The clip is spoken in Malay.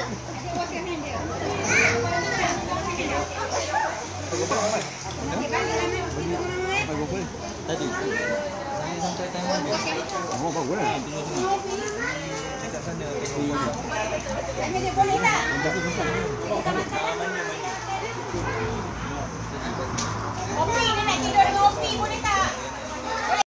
Tadi saya sampai Taiwan dia. Oh, bagus lah. Dekat sana. Boleh tak?